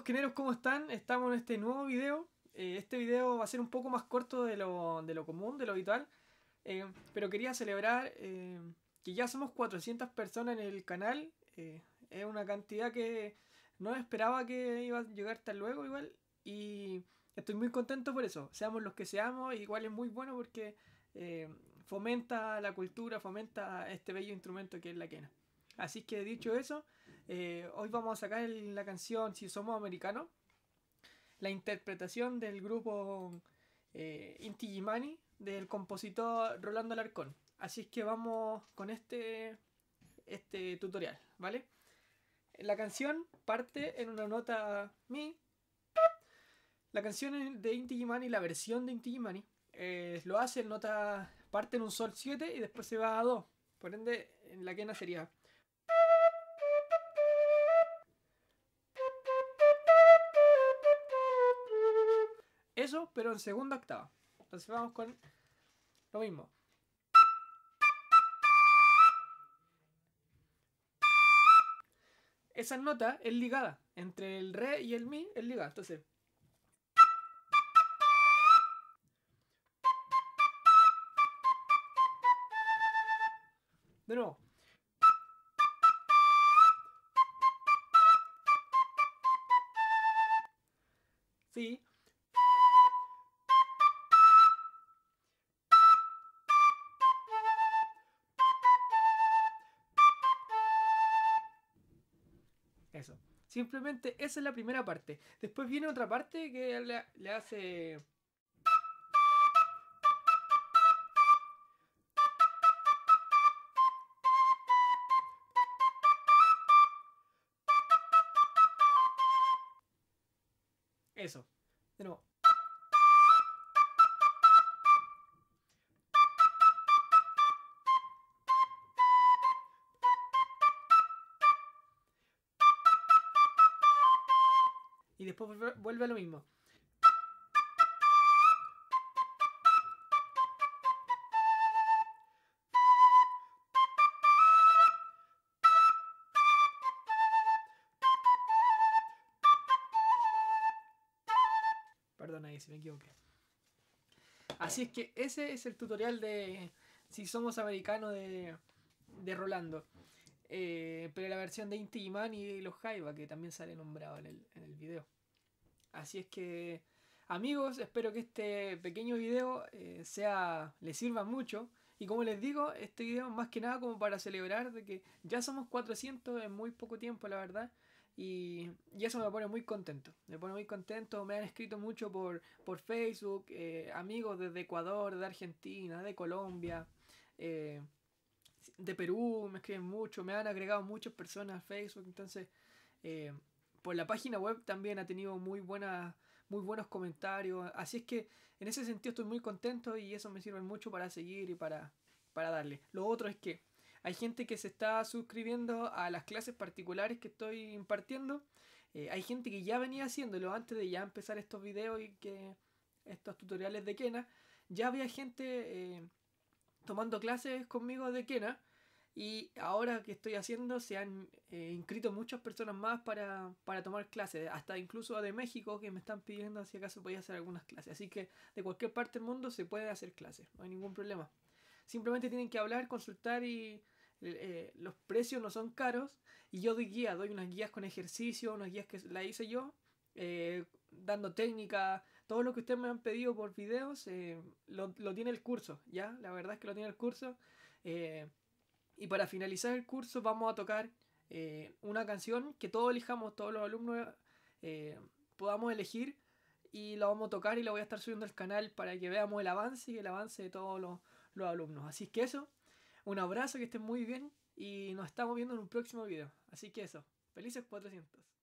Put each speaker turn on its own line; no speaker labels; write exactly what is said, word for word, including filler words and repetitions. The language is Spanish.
Queneros, ¿cómo están? Estamos en este nuevo video. Eh, este video va a ser un poco más corto de lo, de lo común, de lo habitual. Eh, pero quería celebrar eh, que ya somos cuatrocientas personas en el canal. Eh, es una cantidad que no esperaba que iba a llegar tan luego igual. Y estoy muy contento por eso. Seamos los que seamos, igual es muy bueno porque eh, fomenta la cultura, fomenta este bello instrumento que es la quena. Así que dicho eso, eh, hoy vamos a sacar el- la canción Si Somos Americanos, la interpretación del grupo eh, Inti Illimani del compositor Rolando Alarcón. Así es que vamos con este, este tutorial, ¿vale? La canción parte en una nota mi. La canción de Inti Illimani, la versión de Inti Illimani, eh, lo hace en nota, parte en un sol siete y después se va a do. Por ende, en la quena sería eso, pero en segunda octava. Entonces vamos con lo mismo. Esa nota es ligada. Entre el re y el mi es ligada. Entonces, de nuevo. Sí. Eso. Simplemente esa es la primera parte. Después viene otra parte que le, le hace... Eso. De nuevo. Y después vuelve, vuelve a lo mismo. Perdón ahí si me equivoqué. Así es que ese es el tutorial de Si Somos Americanos de, de Rolando. Eh, pero la versión de Inti Illimani y los Jaiba, que también sale nombrado en el, en el video. Así es que, amigos, espero que este pequeño video eh, sea, les sirva mucho. Y como les digo, este video es más que nada como para celebrar de que ya somos cuatrocientos en muy poco tiempo, la verdad. Y, y eso me pone muy contento. Me pone muy contento. Me han escrito mucho por, por Facebook, eh, amigos desde Ecuador, de Argentina, de Colombia, eh, de Perú, me escriben mucho. Me han agregado muchas personas a Facebook. Entonces, eh, por la página web también ha tenido muy, buena, muy buenos comentarios. Así es que en ese sentido estoy muy contento y eso me sirve mucho para seguir y para, para darle. Lo otro es que hay gente que se está suscribiendo a las clases particulares que estoy impartiendo. Eh, hay gente que ya venía haciéndolo antes de ya empezar estos videos y que estos tutoriales de Kena. Ya había gente eh, tomando clases conmigo de Kena. Y ahora que estoy haciendo, se han eh, inscrito muchas personas más para, para tomar clases, hasta incluso de México que me están pidiendo si acaso podía hacer algunas clases. Así que de cualquier parte del mundo se puede hacer clases, no hay ningún problema. Simplemente tienen que hablar, consultar y eh, los precios no son caros. Y yo doy guía, doy unas guías con ejercicio, unas guías que la hice yo, eh, dando técnica, todo lo que ustedes me han pedido por videos, eh, lo, lo tiene el curso, ¿ya? La verdad es que lo tiene el curso. Eh, y para finalizar el curso vamos a tocar eh, una canción que todos elijamos, todos los alumnos eh, podamos elegir y la vamos a tocar y la voy a estar subiendo al canal para que veamos el avance y el avance de todos los, los alumnos. Así es que eso, un abrazo, que estén muy bien y nos estamos viendo en un próximo video. Así que eso, felices cuatrocientos.